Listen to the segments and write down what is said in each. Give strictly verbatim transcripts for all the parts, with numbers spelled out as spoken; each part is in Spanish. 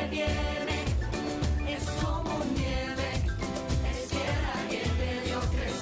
viene, es como nieve, es tierra que te dio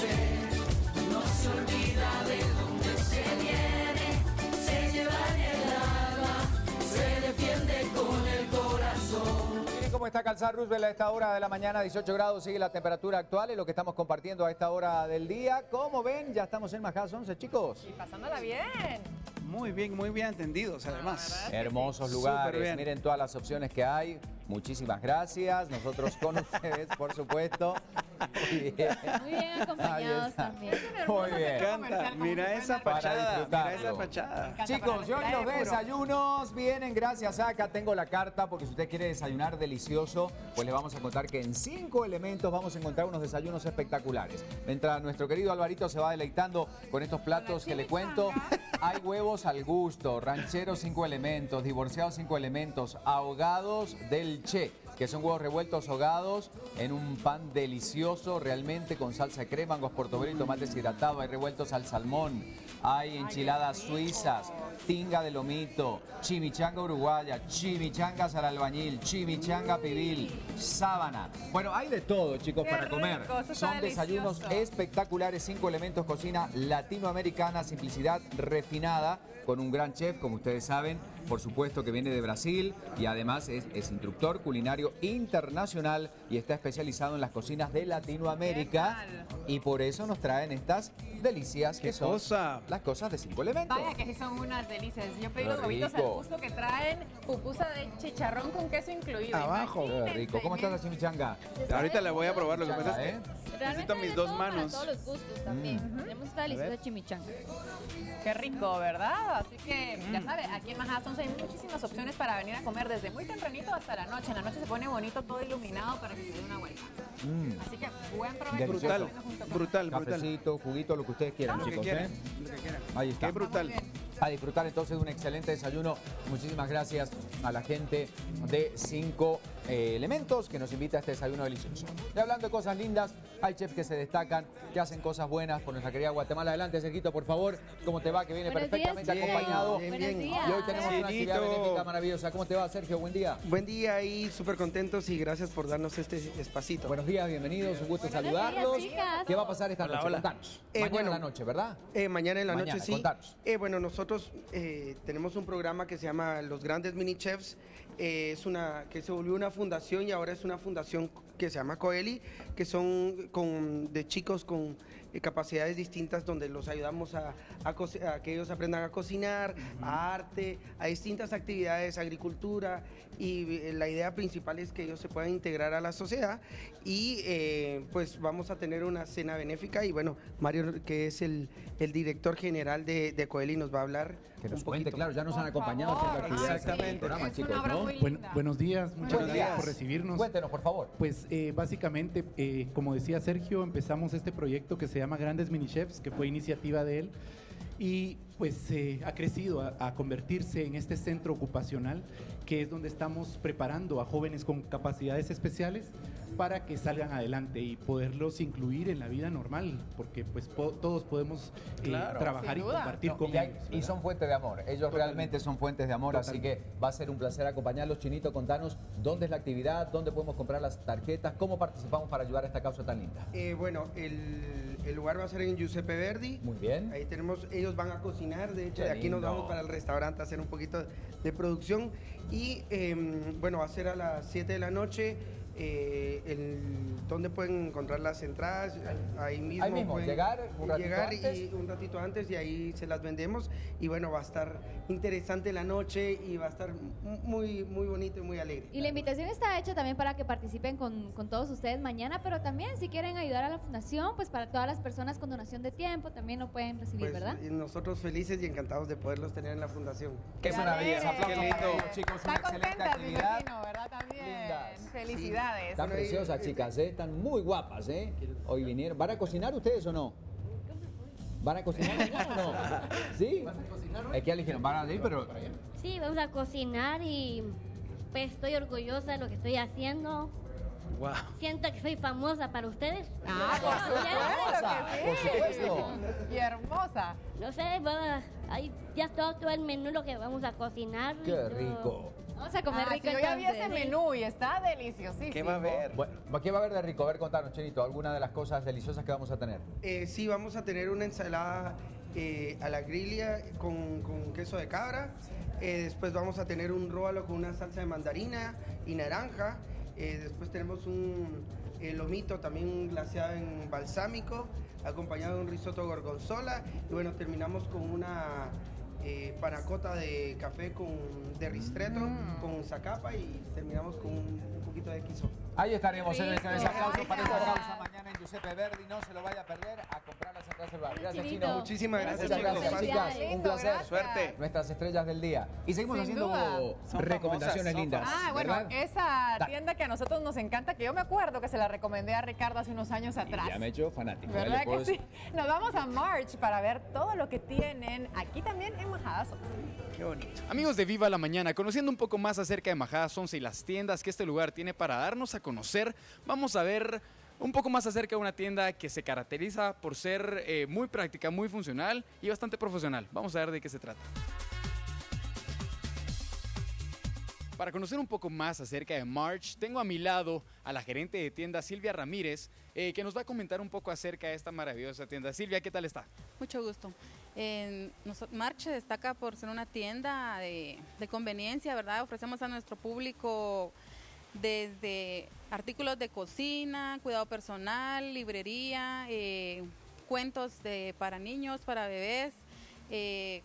crecer, no se olvida de dónde se viene, se lleva en el alma, se defiende con el corazón. Miren cómo está Calzada Roosevelt a esta hora de la mañana, dieciocho grados, sigue la temperatura actual, es lo que estamos compartiendo a esta hora del día. Como ven, ya estamos en Majadas once, chicos. Y pasándola bien. Muy bien, muy bien atendidos además. Hermosos sí. lugares, miren todas las opciones que hay. Muchísimas gracias, nosotros con ustedes, por supuesto. Muy bien, Muy bien acompañados también. Muy bien. Canta, mira esa fachada, mira esa fachada. Chicos, yo los desayunos vienen gracias a, acá tengo la carta, porque si usted quiere desayunar delicioso, pues le vamos a contar que en cinco elementos vamos a encontrar unos desayunos espectaculares. Mientras nuestro querido Alvarito se va deleitando con estos platos que le cuento, hay huevos al gusto, rancheros cinco elementos, divorciados cinco elementos, ahogados del Che, que son huevos revueltos ahogados en un pan delicioso, realmente con salsa de crema, angos portobello y tomate deshidratado. Hay revueltos al salmón, hay enchiladas suizas, tinga de lomito, chimichanga uruguaya, chimichangas al albañil, chimichanga pibil, sábana. Bueno, hay de todo, chicos, Qué para rico, comer. eso está Son desayunos delicioso. espectaculares, cinco elementos, cocina latinoamericana, simplicidad refinada, con un gran chef, como ustedes saben, por supuesto que viene de Brasil y además es, es instructor culinario internacional y está especializado en las cocinas de Latinoamérica. Y por eso nos traen estas delicias que ¿Qué son cosa? las cosas de cinco elementos. Vaya que sí son unas delicias. Yo pedí Qué los huevitos al rico. gusto que traen pupusa de chicharrón con queso incluido. Abajo. Qué Imagínense, rico. ¿Cómo está la men. chimichanga? Ahorita la voy a probar, lo que pasa es ¿eh? que Realmente necesito hay mis de dos todo manos. Para todos los gustos también. Tenemos esta deliciosa chimichanga. Qué rico, ¿verdad? Así que, ya sabe, aquí en Majadas once hay muchísimas opciones para venir a comer desde muy tempranito hasta la noche. En la noche se pone bonito, todo iluminado para que se dé una vuelta. Mm. Así que, buen provecho. Brutal, Comiendo junto con brutal, brutal. Cafecito, juguito, lo que ustedes quieran, Lo que chicos. quieran, ¿eh? lo que quieran. Ahí está. Qué brutal. Muy bien. A disfrutar entonces de un excelente desayuno. Muchísimas gracias a la gente de Cinco eh, Elementos que nos invita a este desayuno delicioso. Y hablando de cosas lindas, hay chefs que se destacan, que hacen cosas buenas por nuestra querida Guatemala. Adelante, Sergito, por favor. ¿Cómo te va? Que viene Buenos perfectamente días, acompañado. Bien, Buenos bien. días. Y hoy tenemos una actividad Sergito. benéfica maravillosa. ¿Cómo te va, Sergio? Buen día. Buen día y súper contentos y gracias por darnos este espacito. Buenos días, bienvenidos. Un gusto Buenos saludarlos. días, chicas. ¿Qué va a pasar esta Hola, noche? hola. Contanos. Eh, Mañana bueno, en la noche, ¿verdad? Eh, mañana en la Mañana, noche sí. contanos. Eh, bueno, nosotros eh, tenemos un programa que se llama Los Grandes Mini Chefs. Eh, es una que se volvió una fundación y ahora es una fundación que se llama Coeli, que son con, de chicos con eh, capacidades distintas donde los ayudamos a, a, co- a que ellos aprendan a cocinar, a arte, a distintas actividades, agricultura y eh, la idea principal es que ellos se puedan integrar a la sociedad y eh, pues vamos a tener una cena benéfica y bueno, Mario que es el, el director general de, de Coeli nos va a hablar Que nos un cuente, poquito. claro, ya nos Por han acompañado favor, haciendo actividades exactamente. en el programa, Es chicos, una obra ¿no? muy Buen- linda. buenos días, muchas Buenos gracias días. por recibirnos. Cuéntenos, por favor. Pues eh, básicamente, eh, como decía Sergio, empezamos este proyecto que se llama Grandes Mini Chefs, que fue iniciativa de él, y pues eh, ha crecido a, a convertirse en este centro ocupacional, que es donde estamos preparando a jóvenes con capacidades especiales para que salgan adelante y poderlos incluir en la vida normal, porque pues po- todos podemos eh, Claro. trabajar y Sin duda. compartir No, con y, hay- ellos. y ¿verdad? son fuentes de amor. Ellos realmente son fuentes de amor, así que va a ser un placer acompañarlos. Chinito, contanos dónde es la actividad, dónde podemos comprar las tarjetas, cómo participamos para ayudar a esta causa tan linda. Eh, bueno, el, el lugar va a ser en Giuseppe Verdi. Muy bien. Ahí tenemos, ellos van a cocinar, de hecho, Qué de aquí nos lindo. vamos para el restaurante a hacer un poquito de producción. Y eh, bueno, va a ser a las siete de la noche. Eh, el- ¿Dónde pueden encontrar las entradas? Ahí mismo. Ahí mismo, pueden llegar un ratito llegar antes. y un ratito antes y ahí se las vendemos. Y bueno, va a estar interesante la noche y va a estar muy, muy bonito y muy alegre. Y la invitación está hecha también para que participen con, con todos ustedes mañana, pero también si quieren ayudar a la fundación, pues para todas las personas con donación de tiempo también lo pueden recibir, Pues, ¿verdad? y nosotros felices y encantados de poderlos tener en la fundación. Qué maravilla. Qué Aplausos para lindo. ellos, chicos. Una Están excelente contentas, me actividad. imagino, ¿verdad? También. Lindas. Felicidades. Están Bueno, y- preciosas, chicas, ¿eh? Están muy guapas, ¿eh? Hoy vinieron. ¿Van a cocinar ustedes o no? ¿Van a cocinar mañana o no? ¿Sí? Es que ya le dijeron, van a ir, pero... Sí, vamos a cocinar y pues estoy orgullosa de lo que estoy haciendo. Wow. Siento que soy famosa para ustedes. Ah, por supuesto que Por sí. supuesto. Y hermosa. No sé, va, ahí ya todo, todo el menú lo que vamos a cocinar. Qué Yo- rico. Vamos a comer Ah, rico sí, yo ya vi entonces. ese menú y está deliciosísimo. ¿Qué va a haber? Bueno, ¿qué va a haber de rico? A ver, contanos, Chenito, alguna de las cosas deliciosas que vamos a tener. Eh, sí, vamos a tener una ensalada eh, a la grilla con, con queso de cabra. Eh, después vamos a tener un róbalo con una salsa de mandarina y naranja. Eh, después tenemos un eh, lomito también glaseado en balsámico, acompañado de un risotto gorgonzola. Y bueno, terminamos con una eh, panacota de café con, de ristretto Mm. con zacapa y terminamos con un, un poquito de queso. Ahí estaremos en Rico. el aplauso para esta Rico. causa mañana en Giuseppe Verdi. No se lo vaya a perder a comprar las entradas del bar. Gracias, Chinito. Chino. Muchísimas gracias, Muchas chicos. gracias, chicas. Felicidades. Un placer. Gracias. Suerte. Nuestras estrellas del día. Y seguimos Sin haciendo duda. Son recomendaciones famosas, son lindas. Ah, bueno, ¿verdad? esa Dale. tienda que a nosotros nos encanta, que yo me acuerdo que se la recomendé a Ricardo hace unos años Y atrás. ya me he hecho fanático. ya le ¿Verdad puedo que sí? decir. Nos vamos a March para ver todo lo que tienen aquí también en Majada Sonce. Qué bonito. Amigos de Viva la Mañana, conociendo un poco más acerca de Majada Sonce y las tiendas que este lugar tiene para darnos a conocer, vamos a ver un poco más acerca de una tienda que se caracteriza por ser eh, muy práctica, muy funcional y bastante profesional. Vamos a ver de qué se trata. Para conocer un poco más acerca de March, tengo a mi lado a la gerente de tienda Silvia Ramírez, eh, que nos va a comentar un poco acerca de esta maravillosa tienda. Silvia, ¿qué tal está? Mucho gusto. Eh, nos- March se destaca por ser una tienda de, de conveniencia, ¿verdad? Ofrecemos a nuestro público desde artículos de cocina, cuidado personal, librería, eh, cuentos de, para niños, para bebés, eh,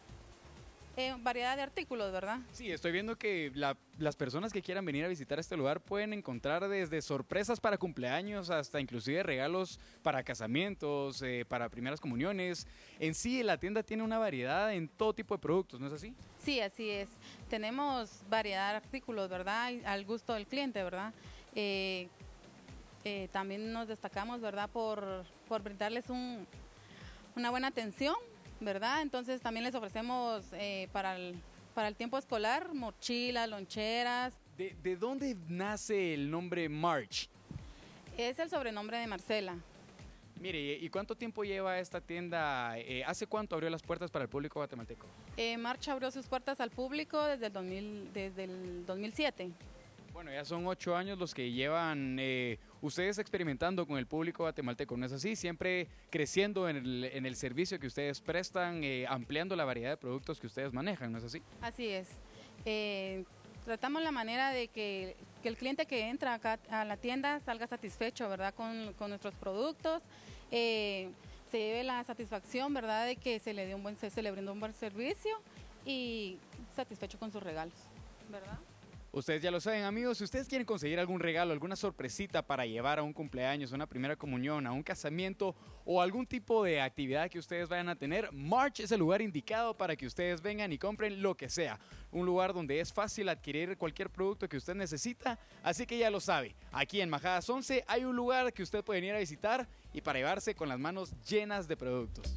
eh, variedad de artículos, ¿verdad? Sí, estoy viendo que la- las personas que quieran venir a visitar este lugar pueden encontrar desde sorpresas para cumpleaños hasta inclusive regalos para casamientos, eh, para primeras comuniones. En sí, la tienda tiene una variedad en todo tipo de productos, ¿no es así? Sí, así es. Tenemos variedad de artículos, ¿verdad? Y al gusto del cliente, ¿verdad? Eh, eh, también nos destacamos, ¿verdad? Por, por brindarles un, una buena atención, ¿verdad? Entonces también les ofrecemos eh, para, el, para el tiempo escolar mochilas, loncheras. ¿De, de dónde nace el nombre March? Es el sobrenombre de Marcela. Mire, ¿y cuánto tiempo lleva esta tienda? Eh, ¿Hace cuánto abrió las puertas para el público guatemalteco? Eh, March abrió sus puertas al público desde el, dos mil, desde el dos mil siete. Bueno, ya son ocho años los que llevan eh, ustedes experimentando con el público guatemalteco, ¿no es así? Siempre creciendo en el, en el servicio que ustedes prestan, eh, ampliando la variedad de productos que ustedes manejan, ¿no es así? Así es. Eh, tratamos la manera de que, que el cliente que entra acá a la tienda salga satisfecho, ¿verdad? Con, con nuestros productos. Eh, se lleve la satisfacción, ¿verdad? De que se le dio un buen, se, se le brindó un buen servicio y satisfecho con sus regalos, ¿verdad? Ustedes ya lo saben, amigos, si ustedes quieren conseguir algún regalo, alguna sorpresita para llevar a un cumpleaños, a una primera comunión, a un casamiento o algún tipo de actividad que ustedes vayan a tener, March es el lugar indicado para que ustedes vengan y compren lo que sea. Un lugar donde es fácil adquirir cualquier producto que usted necesita, así que ya lo sabe. Aquí en Majada Sonce hay un lugar que usted puede venir a visitar y para llevarse con las manos llenas de productos.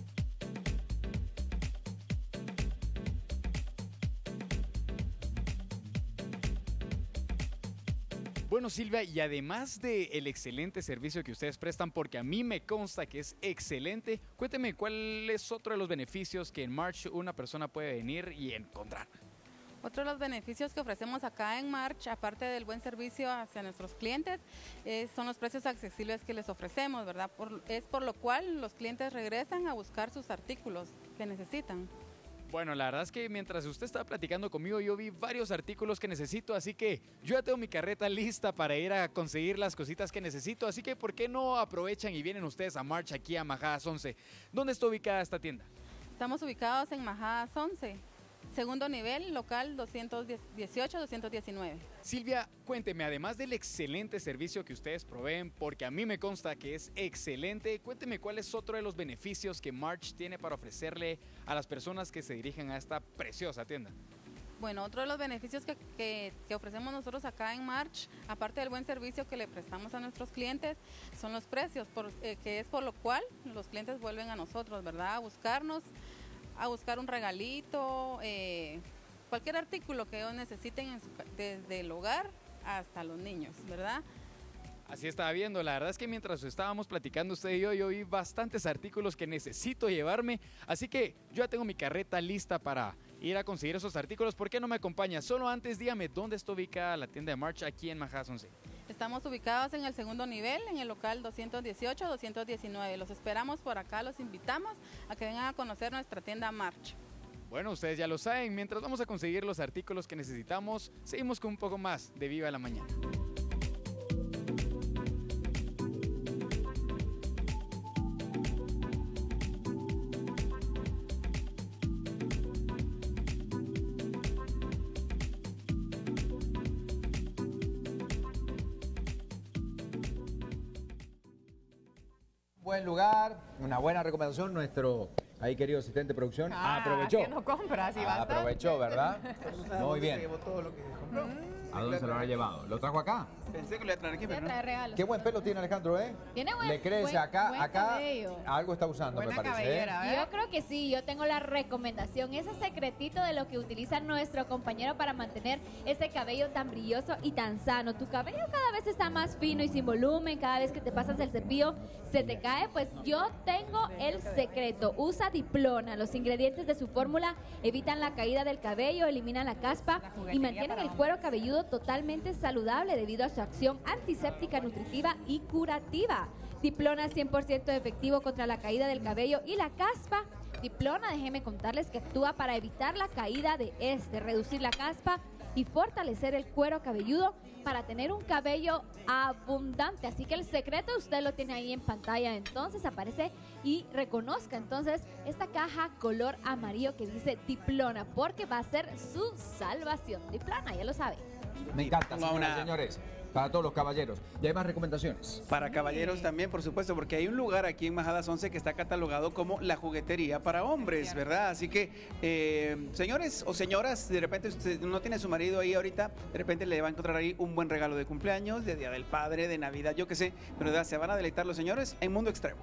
Bueno, Silvia, y además del excelente servicio que ustedes prestan, porque a mí me consta que es excelente, cuénteme cuál es otro de los beneficios que en March una persona puede venir y encontrar. Otro de los beneficios que ofrecemos acá en March, aparte del buen servicio hacia nuestros clientes, eh, son los precios accesibles que les ofrecemos, ¿verdad? Por- es por lo cual los clientes regresan a buscar sus artículos que necesitan. Bueno, la verdad es que mientras usted estaba platicando conmigo, yo vi varios artículos que necesito, así que yo ya tengo mi carreta lista para ir a conseguir las cositas que necesito, así que ¿por qué no aprovechan y vienen ustedes a March aquí a Majada Sonce? ¿Dónde está ubicada esta tienda? Estamos ubicados en Majada Sonce, segundo nivel, local doscientos dieciocho doscientos diecinueve. Silvia, cuénteme, además del excelente servicio que ustedes proveen, porque a mí me consta que es excelente, cuénteme cuál es otro de los beneficios que March tiene para ofrecerle a las personas que se dirigen a esta preciosa tienda. Bueno, otro de los beneficios que, que- que ofrecemos nosotros acá en March, aparte del buen servicio que le prestamos a nuestros clientes, son los precios, por- eh, que es por lo cual los clientes vuelven a nosotros, ¿verdad? A buscarnos, a buscar un regalito, eh, cualquier artículo que ellos necesiten en su ca- desde el hogar hasta los niños, ¿verdad? Así estaba viendo, la verdad es que mientras estábamos platicando usted y yo, yo vi bastantes artículos que necesito llevarme, así que yo ya tengo mi carreta lista para ir a conseguir esos artículos, ¿por qué no me acompaña? Solo antes dígame dónde está ubicada la tienda de March aquí en Majadas once. Estamos ubicados en el segundo nivel, en el local doscientos dieciocho doscientos diecinueve. Los esperamos por acá, los invitamos a que vengan a conocer nuestra tienda March. Bueno, ustedes ya lo saben, mientras vamos a conseguir los artículos que necesitamos, seguimos con un poco más de Viva la Mañana. Buen lugar, una buena recomendación, nuestro ahí querido asistente de producción Ah, aprovechó. haciendo compras y Ah, bastante. aprovechó, ¿verdad? Muy bien. Se llevó todo lo que compró. ¿A dónde se lo habrá llevado? ¿Lo trajo acá? Pensé que lo iba a traer aquí, Voy a pero no. traer regalos. Qué buen pelo tiene Alejandro, ¿eh? Tiene buen, Le crece buen- acá, buen acá cabello. algo está usando, Buena me parece. ¿eh? cabellera, ¿verdad? Yo creo que sí, yo tengo la recomendación, ese secretito de lo que utiliza nuestro compañero para mantener ese cabello tan brilloso y tan sano. Tu cabello cada vez está más fino y sin volumen, cada vez que te pasas el cepillo se te cae, pues yo tengo el secreto. Usa Diplona, los ingredientes de su fórmula evitan la caída del cabello, eliminan la caspa La juguetería y mantienen para el hombres. cuero cabelludo totalmente saludable debido a su acción antiséptica, nutritiva y curativa. Diplona cien por ciento efectivo contra la caída del cabello y la caspa. Diplona, déjenme contarles que actúa para evitar la caída de este, reducir la caspa y fortalecer el cuero cabelludo para tener un cabello abundante. Así que el secreto usted lo tiene ahí en pantalla. Entonces aparece y reconozca entonces esta caja color amarillo que dice Diplona, porque va a ser su salvación. Diplona, ya lo sabe. Me encanta, Ponga señoras y una- señores. Para todos los caballeros. ¿Y hay más recomendaciones? Para caballeros también, por supuesto, porque hay un lugar aquí en Majadas once que está catalogado como la juguetería para hombres, ¿verdad? Así que, eh, señores o señoras, de repente usted no tiene a su marido ahí ahorita, de repente le va a encontrar ahí un buen regalo de cumpleaños, de Día del Padre, de Navidad, yo qué sé, pero de verdad, se van a deleitar los señores en Mundo Extremo.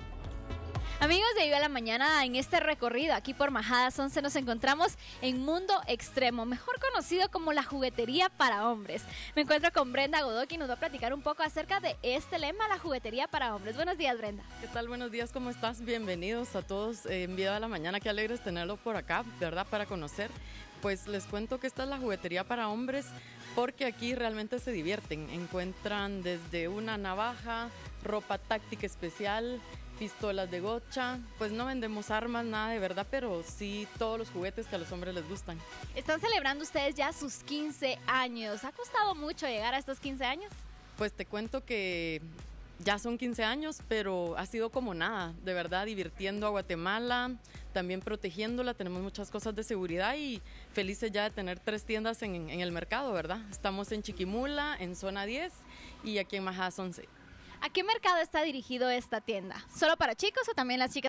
Amigos de Viva la Mañana, en este recorrido aquí por Majadas once nos encontramos en Mundo Extremo, mejor conocido como la juguetería para hombres. Me encuentro con Brenda Godoy, quien nos va a platicar un poco acerca de este lema, la juguetería para hombres. Buenos días, Brenda. ¿Qué tal? Buenos días, ¿cómo estás? Bienvenidos a todos eh, en Viva la Mañana. Qué alegres tenerlo por acá, ¿verdad? Para conocer. Pues les cuento que esta es la juguetería para hombres porque aquí realmente se divierten. Encuentran desde una navaja, ropa táctica especial, pistolas de gocha. Pues no vendemos armas, nada de verdad, pero sí todos los juguetes que a los hombres les gustan. Están celebrando ustedes ya sus quince años. ¿Ha costado mucho llegar a estos quince años? Pues te cuento que ya son quince años, pero ha sido como nada, de verdad, divirtiendo a Guatemala, también protegiéndola, tenemos muchas cosas de seguridad y felices ya de tener tres tiendas en, en el mercado, ¿verdad? Estamos en Chiquimula, en Zona diez y aquí en Majadas once. ¿A qué mercado está dirigido esta tienda? ¿Solo para chicos o también las chicas